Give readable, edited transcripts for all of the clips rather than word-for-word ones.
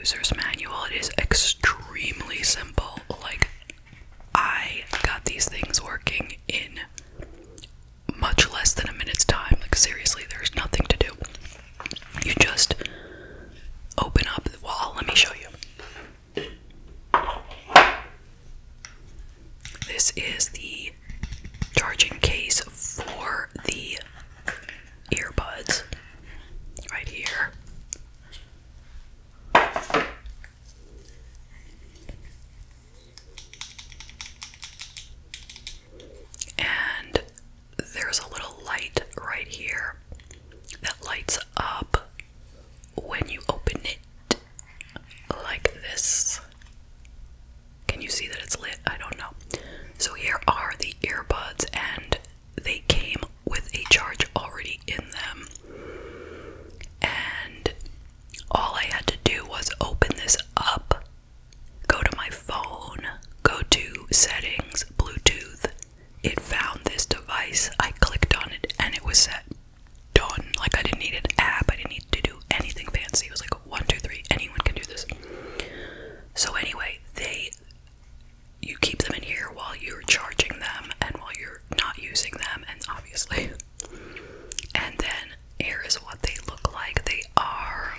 user's manual. It is extremely simple. Like, I got these things working in much less than a minute's time. Like, seriously, there's nothing to do. You just open up, well, let me show you. This is the charging case for the earbuds right here. And there's a little light right here that lights up when you open it, like this. Can you see that it's lit? I don't know. So here are the earbuds, and they came with a charge already in them. And all I had to do was open this up, go to my phone, go to settings, Bluetooth. It found this device, I clicked on it, and it was set. Done. Like, I didn't need an app, I didn't need to do anything fancy. It was like 1, 2, 3, anyone can do this. So anyway, you keep them in here while you're charging them and while you're not using them, and obviously. And then here is what they look like. They are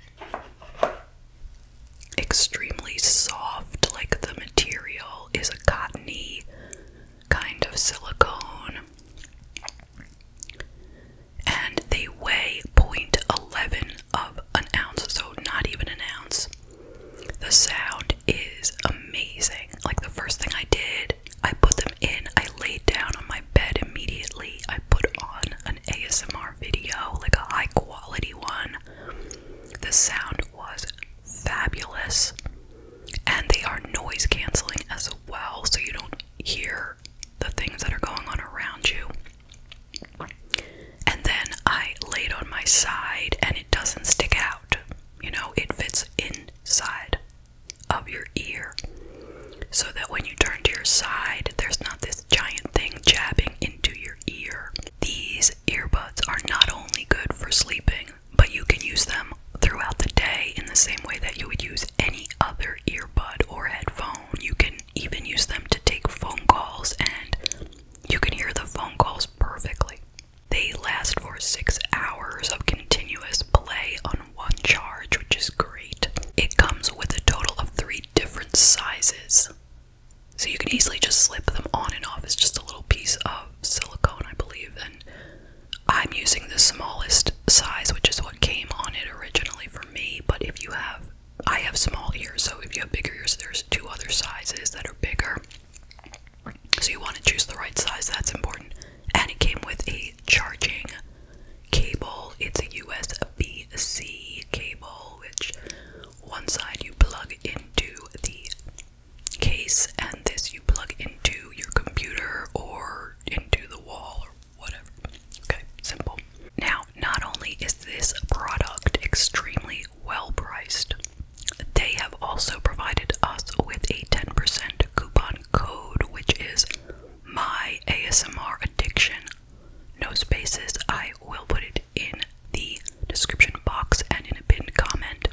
extremely soft, like the material is a cottony kind of silicone. And they weigh 0.11 of an ounce, so not even an ounce. The sound is amazing. Like, the first thing I did, I put them in, I laid down on my bed immediately. I put on an ASMR video, like a high quality one. The sound was fabulous. And they are noise canceling as well, so you don't hear the things that are going on around you. And then I laid on my side, and it doesn't stick out. You know, it fits inside of your ear, so that when you turn to your side, there's not this giant thing jabbing into your ear. These earbuds are not only good for sleeping, but you can use them throughout the day in the same way that you would use any other earbud or headphone. You can even use them to take phone calls, and you can hear the phone calls perfectly. They last for 6 hours of continuous play on one charge, which is great. It comes with a total of 3 different sizes, so you can easily just slip them on and off. It's just a little piece of silicone, I believe, and I'm using the smallest size, which is what came on it originally for me. But if you have, I have small ears, so if you have bigger ears, there's 2 other sizes that are bigger. So you want to choose the right size, that's important. And it came with a charging cable. It's a USB-C cable, which one side you plug into the case, and this you plug into your computer or into the wall or whatever. Okay, simple. Now, not only is this product extremely well priced, they have also provided us with a 10% coupon code, which is my ASMR addiction. No spaces. I will put it in the description box and in a pinned comment.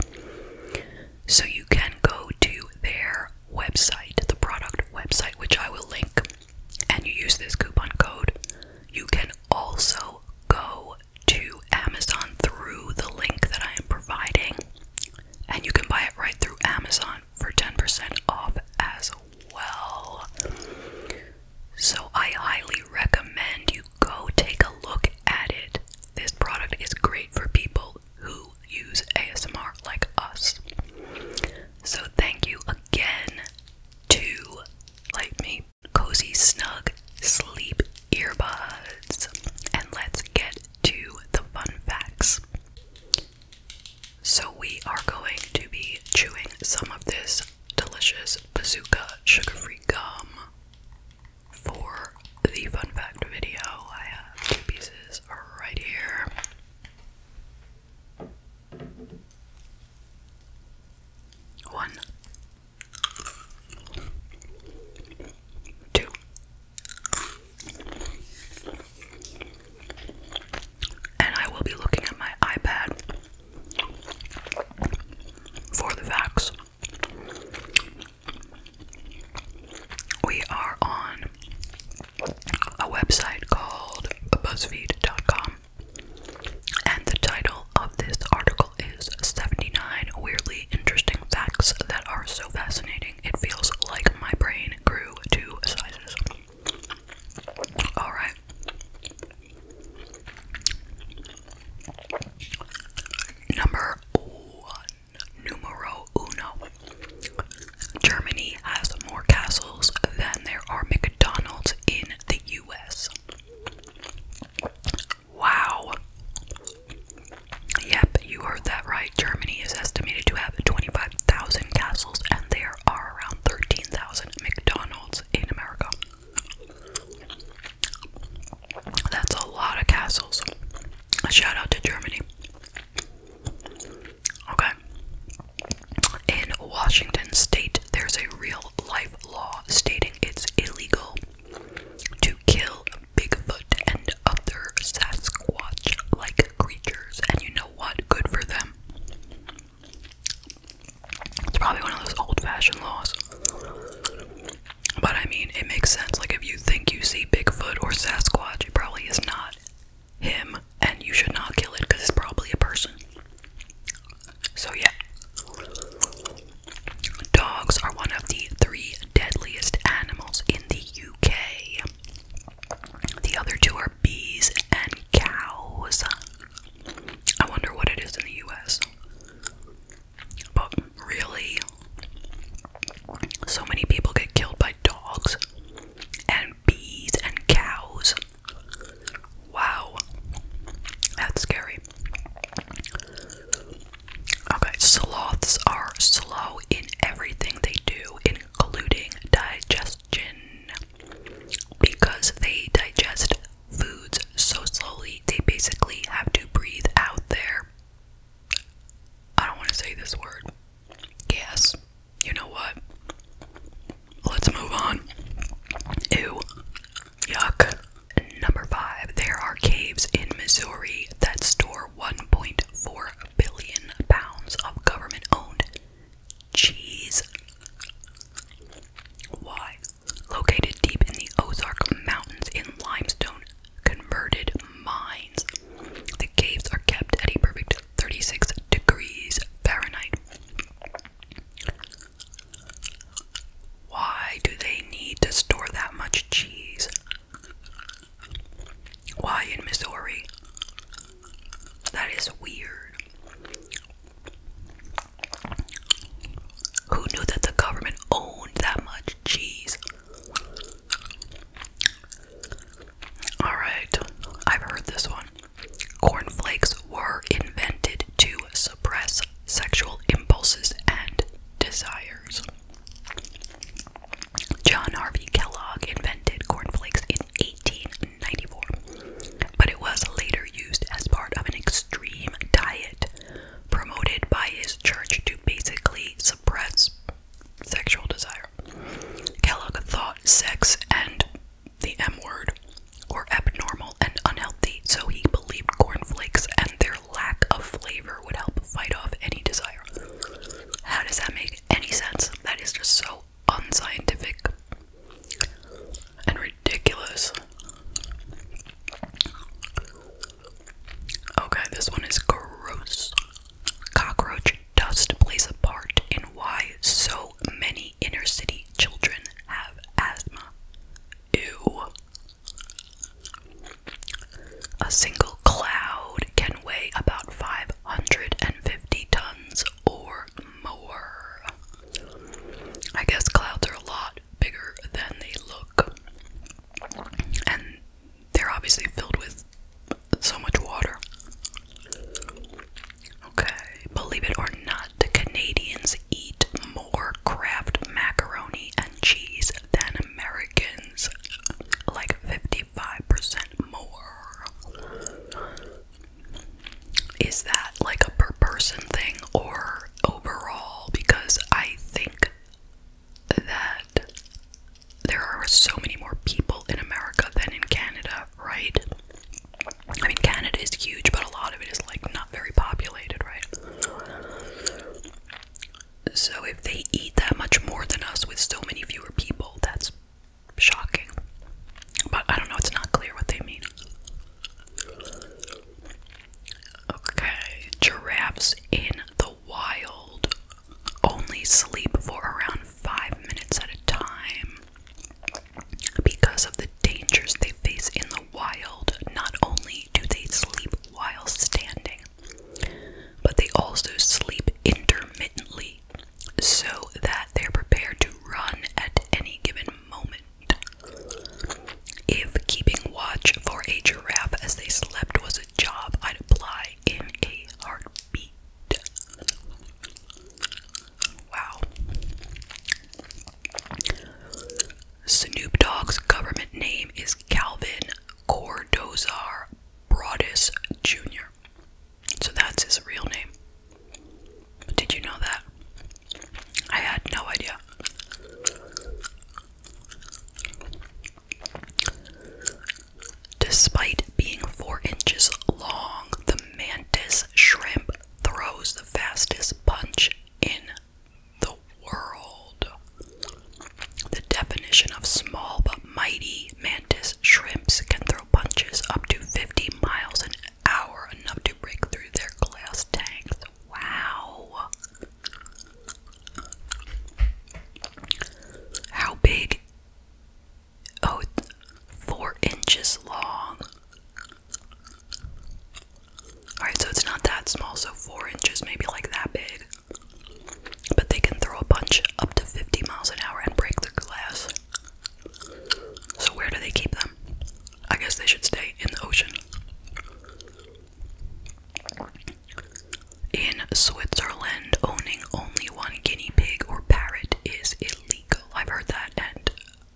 So you can go to their website, the product website, which I will link, and you use this coupon code. You can also go to Amazon through the link that I am providing, and you can buy it right through Amazon for 10% off as well. So I highly recommend you go take a look at it. This product is great for people who use ASMR like us. So thank you again to Lytmi Cozy Snug Sleep Earbuds. And let's get to the fun facts. So we are going to be chewing some of this delicious Bazooka sugar-free gum for the fun fact video. I have 2 pieces right here. 1, 2. And I will be looking at my iPad right? Germany is estimated to have 25,000 castles, and there are around 13,000 McDonald's in America. That's a lot of castles. A shout out to Germany. Okay. In Washington state, there's a real life law stating it's illegal to kill Bigfoot and other Sasquatch-like creatures. And you know what? Good for them. It's probably one of those old-fashioned laws. But I mean, it makes sense. Like, if you think you see Bigfoot or Sasquatch, it probably is not him, and you should not kill it because it's probably a person. So yeah. Dogs are one of the 3 deadliest animals in the UK. The other 2 are bees and cows. I wonder what it is in the US. But really, so many people get killed by dogs and bees and cows. Wow, that's scary. Okay, sloths are slow in everything they do, including digestion. Because they digest foods so slowly, they basically have to breathe out their, I don't want to say this word, gas. You know what? Let's move on. Ew. Yuck. Number 5. There are caves in Missouri that store 1.4 billion pounds of government-owned cheese. Why? Located deep in the Ozark Mountains in limestone converted mines, the caves are kept at a perfect 36 degrees Fahrenheit. Why do they need to store that much cheese? Why in Missouri? That is weird. Who knew that the government owned that much cheese? Alright, I've heard this one. Cornflakes were invented to suppress sexual impulses and desires. John Harvey Kellogg invented cornflakes in 1894, but it was later used as part of an extreme diet promoted by his church to basically suppress sexual desire. Kellogg thought sex and the M word were abnormal and unhealthy, so he believed cornflakes and their lack of flavor would help fight off any desire. How does that make any sense? That is just so unscientific and ridiculous. Okay, this one is gross. Cockroach dust plays a part in why so many inner city children have asthma. Ew. A single cloud can weigh about 550 tons or more. I guess clouds are a lot bigger than they look. And they're obviously filled with so much water. Okay, believe it or not, the Canadians eat more Kraft macaroni and cheese than Americans. Like 55% more. Is that like a per person thing or overall? Because I think that there are so many more people in America than in Canada, right? I mean, Canada is huge, but a lot of it is like not very populated, right? So if they eat that much more than us with so many fewer people, that's shocking. But I don't know, it's not clear what they mean. Okay, giraffes in the wild only sleep for around 5 minutes at a time. Because of the dangers they face in the wild, not only do they sleep while standing, but they also sleep intermittently so that they're prepared to run at any given moment. Switzerland, owning only one guinea pig or parrot is illegal. I've heard that, and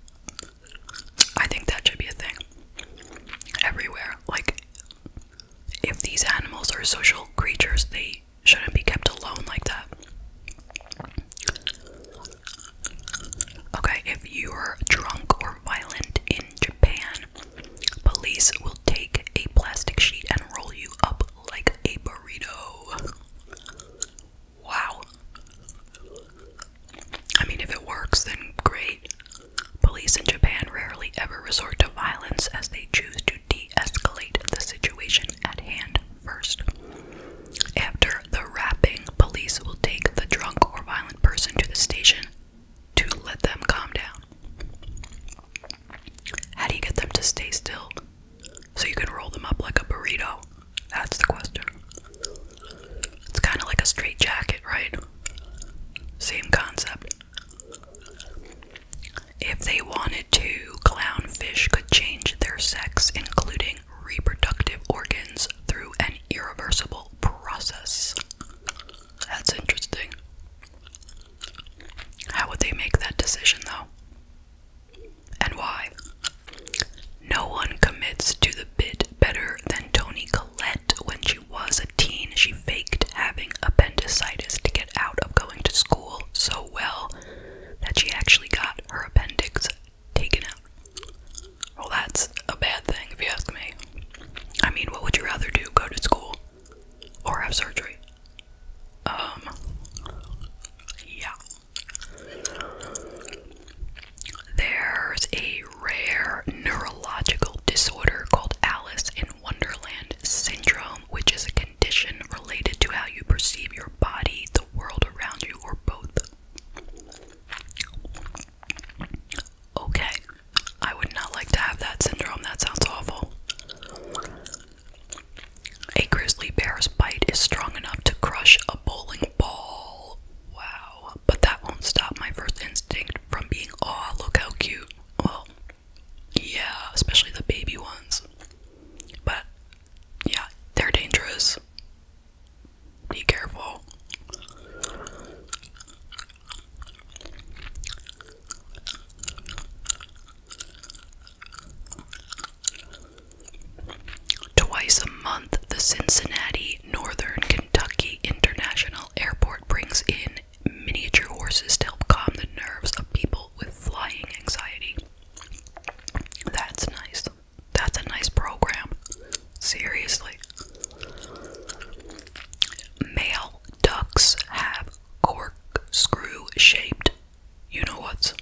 I think that should be a thing everywhere. Like, if these animals are social creatures, they shouldn't be kept alone like that. Okay, if you're drunk or violent in Japan, police will take a plastic sheet and roll you up like a burrito. Wow. I mean, if it works, then great. Police in Japan rarely ever resort to violence, as they choose to de-escalate the situation at hand first. After the wrapping, police will take the drunk or violent person to the station to let them calm down. How do you get them to stay still so you can roll them up like a burrito? That's the question. It's kind of like a straitjacket, right? Same concept. If they wanted to, clownfish could change their sex, including reproductive organs, through an irreversible process. That's interesting. How would they make that decision, though? And why? No one commits to the bit better than Toni Collette. When she was a teen, she faked having appendicitis to get out of going to school so well that she actually got her appendix taken out. Well, that's a bad thing, if you ask me. I mean, what would you rather do? Go to school or have surgery? Yeah. There's a rare neurological disorder called Alice in Wonderland syndrome, which is a condition related to how you perceive your body, the world around you, or both. Okay, I would not like to have that syndrome. That sounds awful. A grizzly bear's bite is strong enough to crush a bowling ball. Wow, but that won't stop my first instinct from being, oh, look how cute. Well, yeah, especially the baby ones. But, yeah, they're dangerous. Be careful. Twice a month, the Cincinnati Northern Kentucky International Airport brings in miniature horses to help calm the nerves of people with flying anxiety. That's nice. That's a nice program. Seriously. Male ducks have corkscrew-shaped you-know-whats.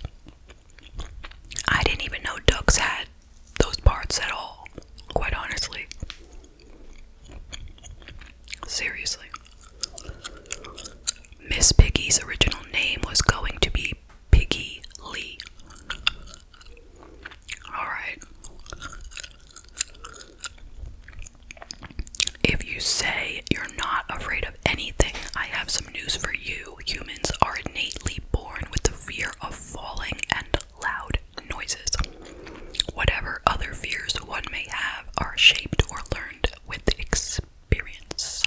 I didn't even know ducks had those parts at all, quite honestly. Seriously. Miss Piggy's original name was going to be Piggy Lee. Alright. If you say you're not afraid of anything, I have some news for you. Humans are innately born with the fear of falling and loud noises. Whatever other fears one may have are shaped or learned with experience.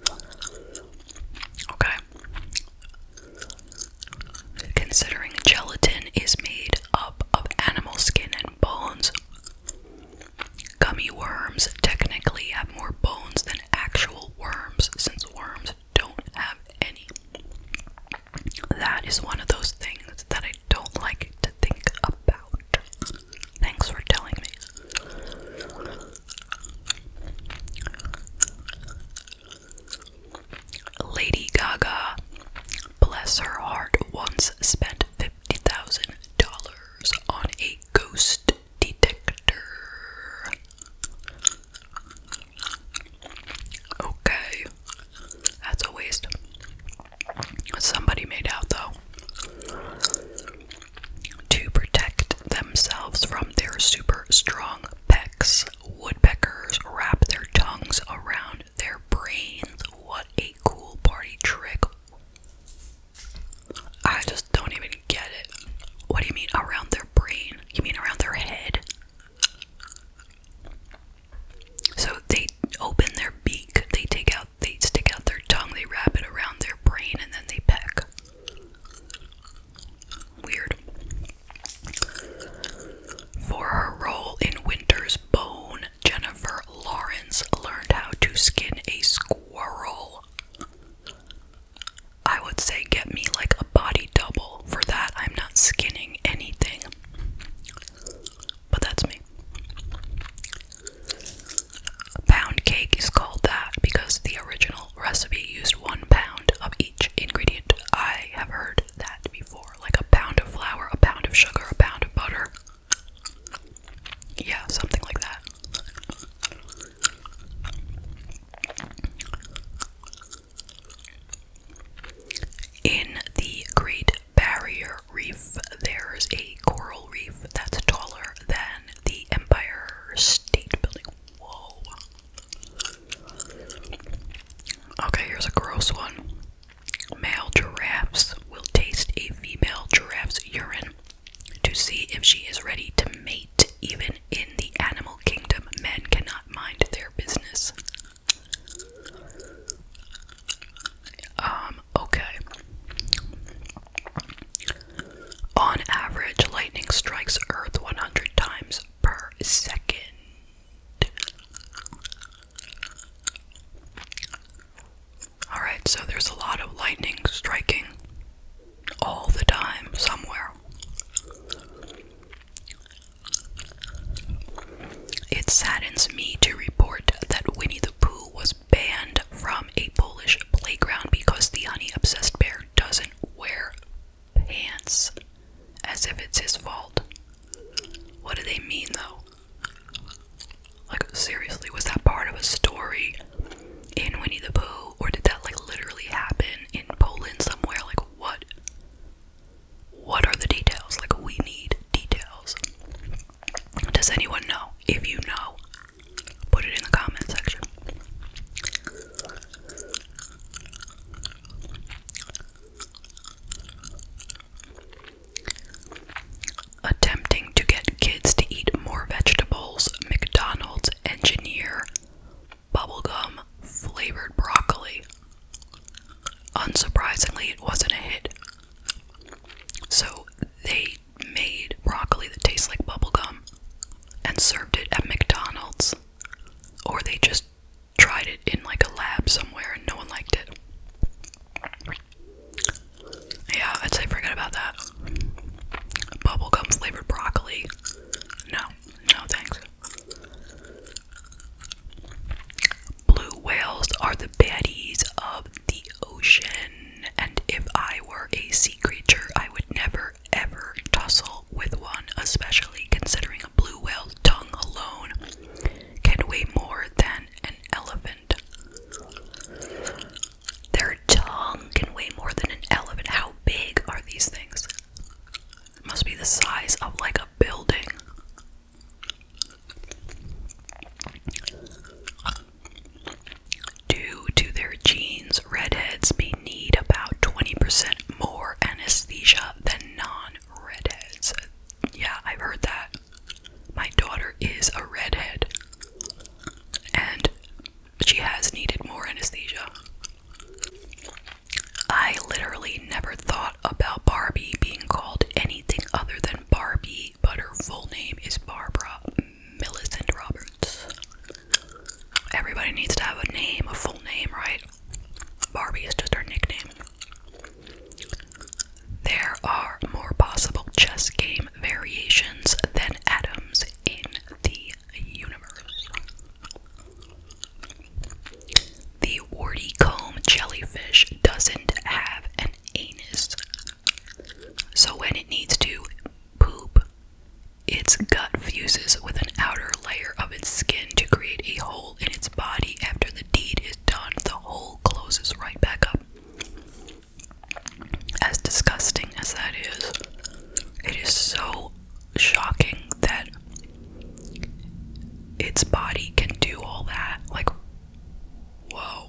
Okay. Considering gelatin is made up of animal skin and bones, gummy worms technically have more bones than actual worms, since worms don't have any. That is one of those things that I don't like to think about. Thanks for telling me. Lady Gaga, bless her heart, once spent $50,000 on a ghost detector. Okay, that's a waste. Somebody made out though. unsurprisingly, it wasn't a hit. So they made broccoli that tastes like bubblegum and served it at McDonald's. Or they just tried it in like a lab somewhere and no one liked it. Yeah, I'd say forget about that. Bubblegum flavored broccoli. No, thanks. Blue whales are the baddies of the ocean, and if I were a sea creature, I would never ever tussle with one, especially considering a blue whale's tongue alone can weigh more than an elephant. Their tongue can weigh more than an elephant. How big are these things? It must be the size of like a building. Due to their genes, redheads may need about 20% more anesthesia than non-redheads. Yeah, I've heard that. My daughter is a redhead, and she has needed more anesthesia. I literally never thought about Barbie being called anything other than Barbie, but her full name is Barbara Millicent Roberts. Everybody needs to have a name, a full name, right? Barbie is just her nickname. There are more possible chess game variations than atoms in the universe. The warty comb jellyfish doesn't have an anus. So when it needs to poop, its gut fuses with an outer layer of its skin to create a hole in its body. After the deed is done, the hole closes right back up. As disgusting as that is, it is so shocking that its body can do all that. Like, whoa.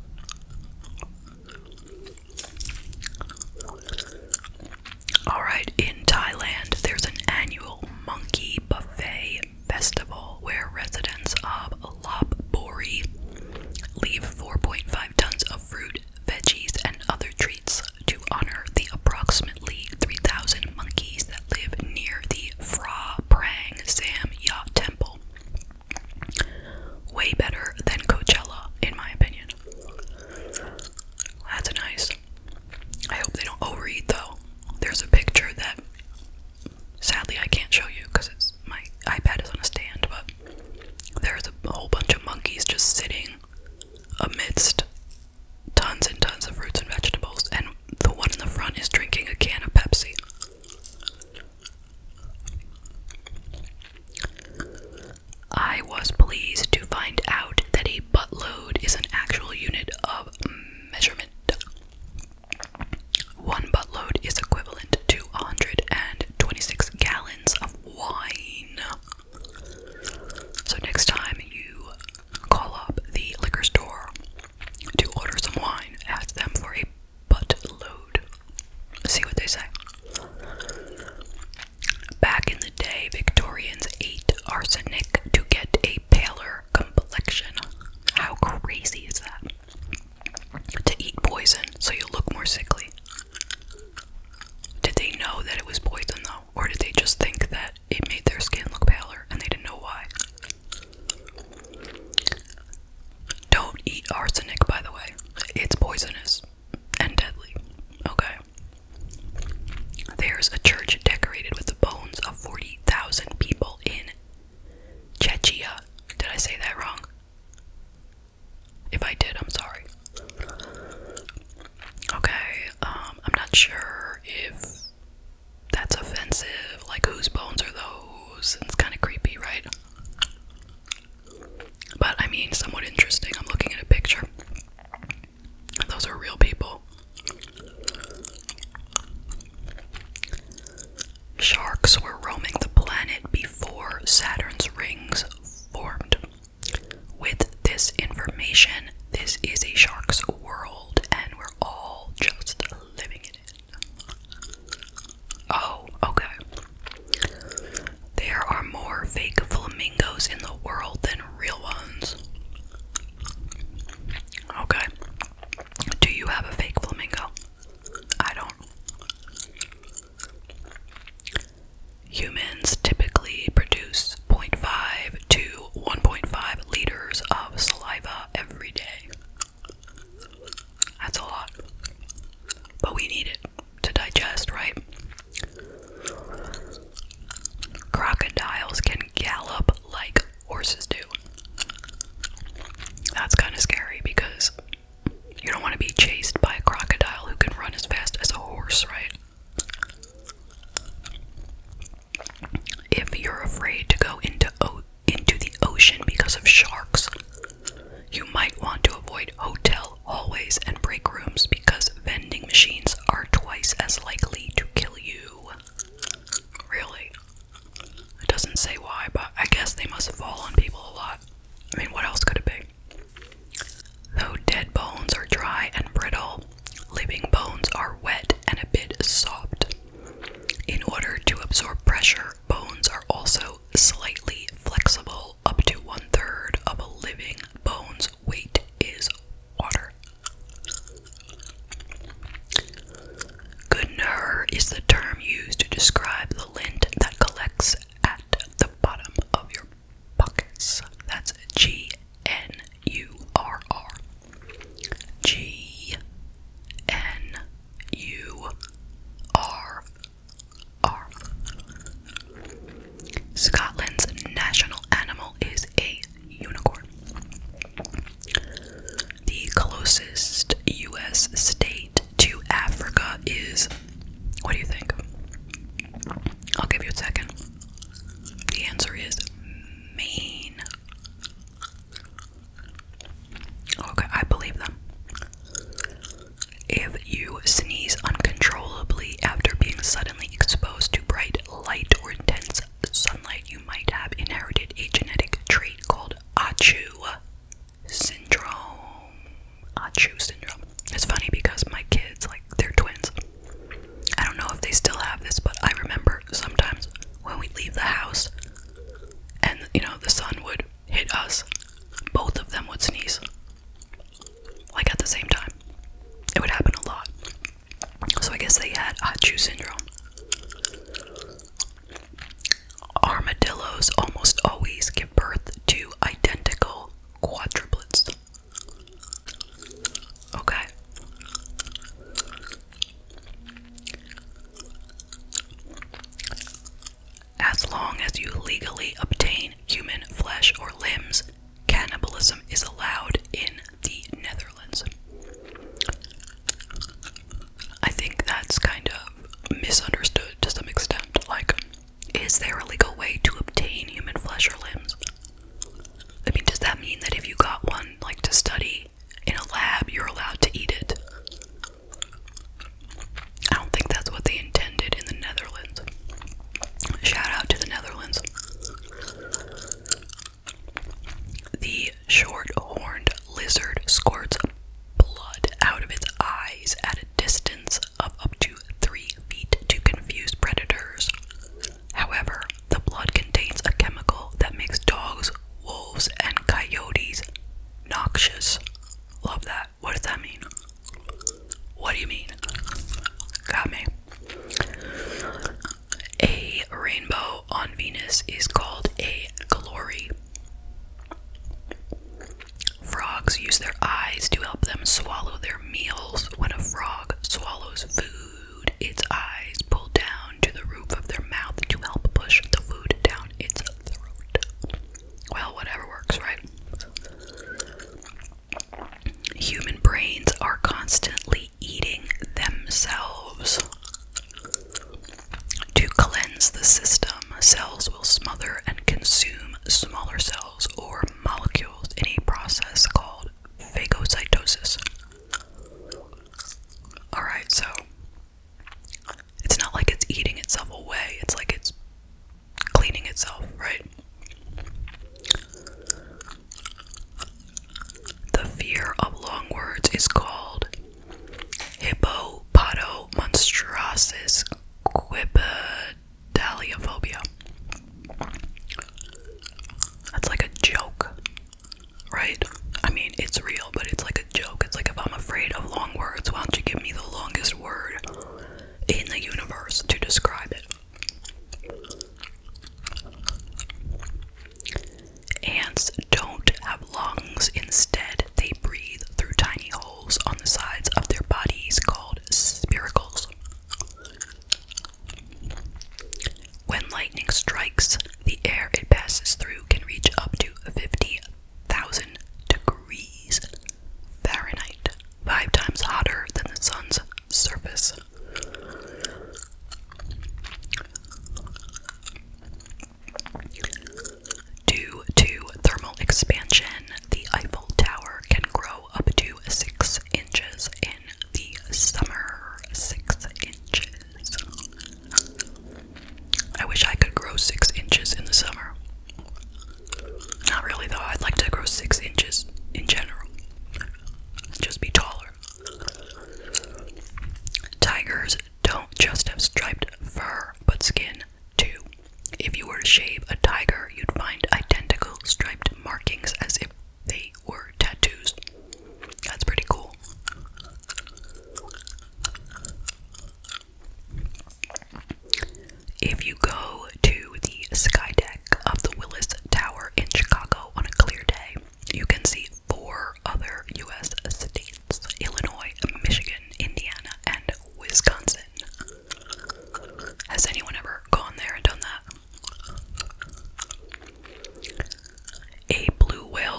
Alright, in Thailand, there's an annual monkey buffet festival where residents of Lopburi leave 4.5 tons of fruit, veggies, and other treats to honor the approximately 3,000 monkeys that live near the Phra Prang Sam Yacht Temple. Way better than Coachella, in my opinion. That's nice. I hope they don't overeat, though. There's a picture that, sadly, I can't show you because my iPad is on a stand, but there's a whole bunch of monkeys just sitting amidst tons and tons of fruits and vegetables, and the one in the front is drinking a can of Pepsi. I was pleased to find out that a buttload is an actual unit of measurement. One buttload is equivalent to 126 gallons of wine. So next time you call up the liquor store to order some wine, ask them for a buttload. See what they say. Back in the day, Victorians ate arsenic to get a paler complexion. How crazy is that? To eat poison so you look more sickly. Did they know that it was poison though? Or did they just think that it made their skin look paler and they didn't know why? Don't eat arsenic, by the way. It's poisonous and deadly. Okay. There's a church decorated with the bones of 40,000 people in Czechia. Did I say that wrong? If I did, I'm sorry. Okay, I'm not sure if that's offensive. Like, whose bones are those? It's kind of creepy, right? But, I mean, somewhat interesting. I'm looking at a picture. Those are real people. Sharks were roaming the planet before Saturn's rings formed. With this information, this is a shark's world, and we're all just living in it. Oh, okay. There are more fake flamingos in the world than real ones. Okay. Do you have a fake flamingo? you sneeze uncontrollably after being suddenly exposed to bright light or intense sunlight, you might have inherited a genetic trait called Achu syndrome. Achu syndrome. It's funny because my kids, like, they're twins. I don't know if they still have this, but I remember sometimes when we leave the house and, you know, the sun would hit us, both of them would sneeze. Like at the same time. It would happen a lot. So I guess they had Achu syndrome. Armadillos almost always give birth to identical quadruplets. Okay. As long as you legally obtain human flesh or limbs, cannibalism is allowed in the Netherlands. I think that's kind of misunderstood to some extent. Like, is there a legal way to obtain human flesh or limbs? I mean, does that mean that if you got one, like, to study in a lab, you're allowed to eat it? I don't think that's what they intended in the Netherlands. Shout out to the Netherlands. The short-horned lizard squirts blood out of its eyes at a distance of up to 3 feet to confuse predators. However, the blood contains a chemical that makes dogs, wolves, and coyotes noxious. Love that. What does that mean? What do you mean? Got me. A rainbow on Venus is called a glory. Frogs use their eyes to help them swallow their meals. When a frog swallows food, its eyes pull down to the roof of their mouth to help push the food down its throat. Well, whatever works, right? Human brains are constantly eating themselves. To cleanse the system, cells will smother and consume smaller cells or molecules in a process called phagocytosis. Alright, so it's not like it's eating itself away, it's like it's cleaning itself, right? The fear of long words is called hippopotomonstransis quipedaliophobia. That's like a joke, right? I mean, it's real, but it's like a joke. It's like, if I'm afraid of long words, why don't you give me the longest word in the universe to describe it? Ants don't have lungs. Instead, they breathe through tiny holes on the sides of their bodies called spiracles. When lightning strikes, the air it passes through can reach up to 50,000 degrees Fahrenheit, 5 times hotter than the sun's surface. Due to thermal expansion, the Eiffel Tower can grow up to 6 inches in the summer. 6 inches. I wish I could grow 6 inches in the summer. Not really, though. I'd like to grow 6 inches in general. Just be taller. Tigers don't just have striped fur, but skin too. If you were to shave a tiger, you'd find identical striped markings as if they were tattoos. That's pretty cool. If you go to the sky deck of the Willis Tower in Chicago on a clear day, you can see 4 other U.S. states: Illinois, Michigan, Indiana, and Wisconsin. Has anyone ever gone there and done that? A blue whale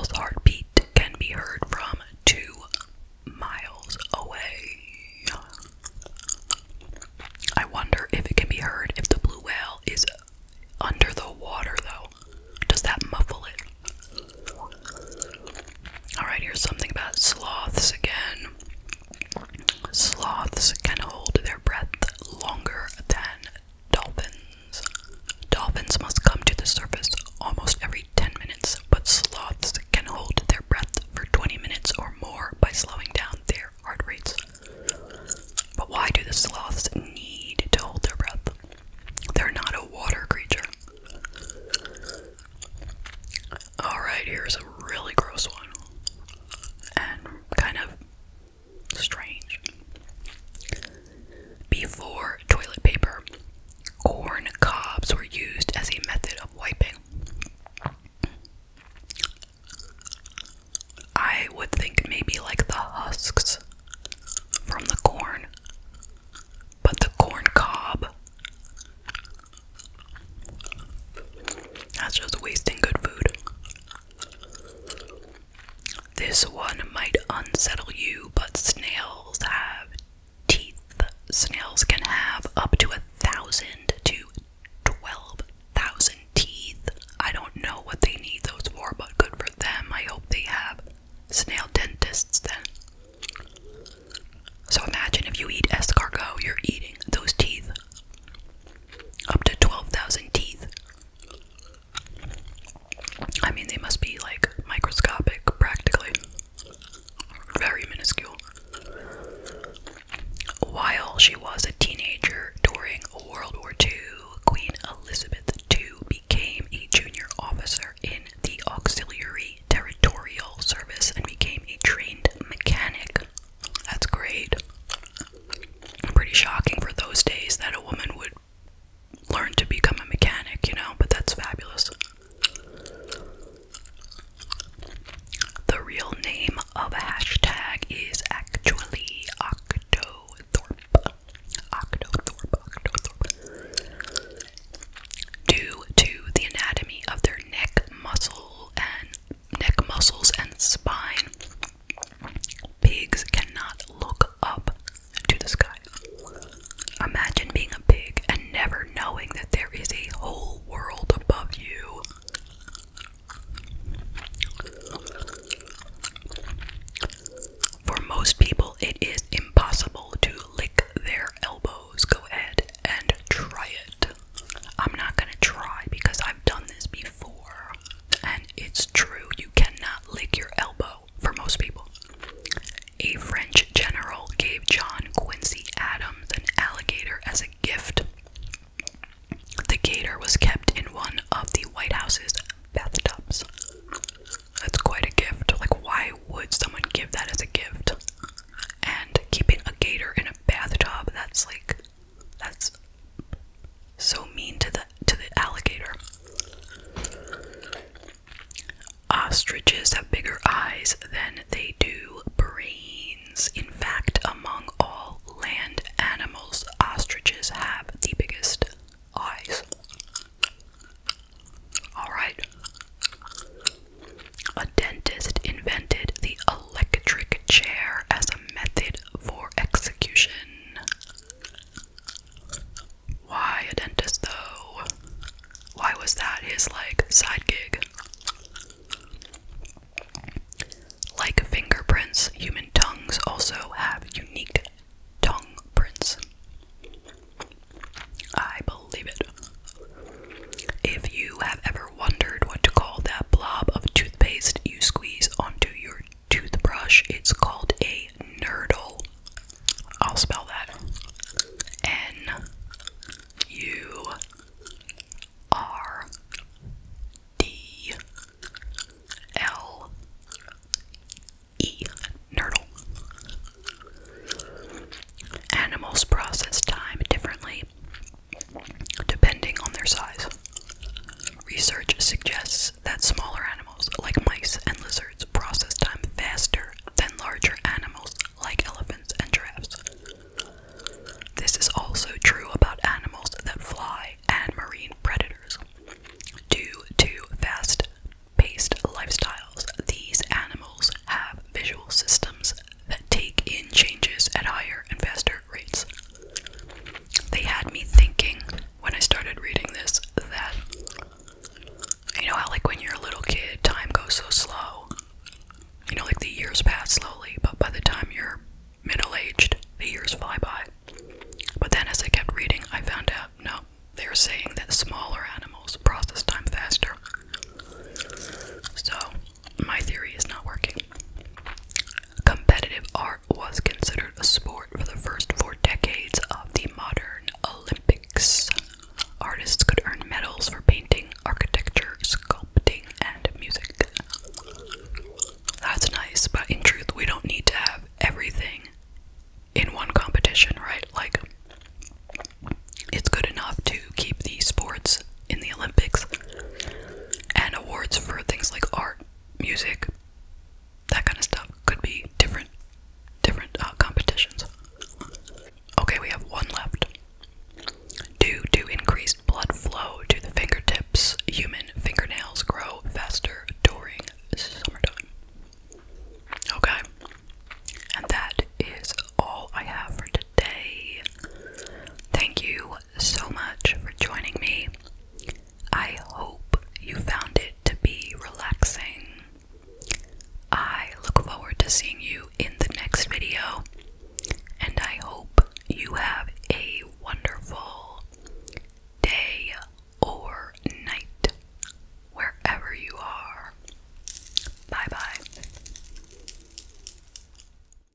Sloths can hold their breath longer than dolphins. Dolphins must come to the surface almost every 10 minutes, but sloths can hold their breath for 20 minutes or more by slowing down their heart rates. But why do the sloths need to hold their breath? They're not a water creature. Alright, here's a